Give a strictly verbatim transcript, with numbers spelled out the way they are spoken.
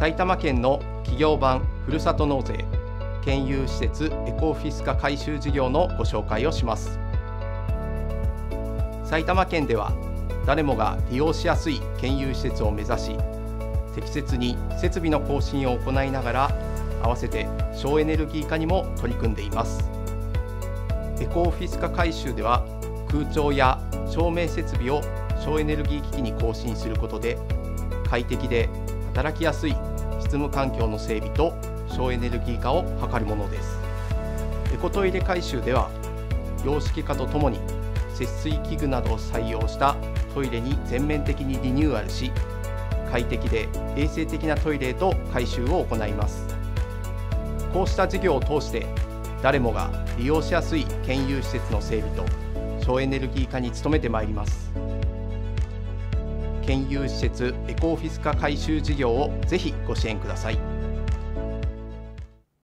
埼玉県の企業版ふるさと納税県有施設エコオフィス化改修事業のご紹介をします。埼玉県では誰もが利用しやすい県有施設を目指し、適切に設備の更新を行いながら、合わせて省エネルギー化にも取り組んでいます。エコオフィス化改修では、空調や照明設備を省エネルギー機器に更新することで、快適で働きやすい執務環境の整備と省エネルギー化を図るものです。エコトイレ改修では、洋式化とともに節水器具などを採用したトイレに全面的にリニューアルし、快適で衛生的なトイレへと改修を行います。こうした事業を通して、誰もが利用しやすい県有施設の整備と省エネルギー化に努めてまいります。県有施設エコオフィス化改修事業をぜひご支援ください。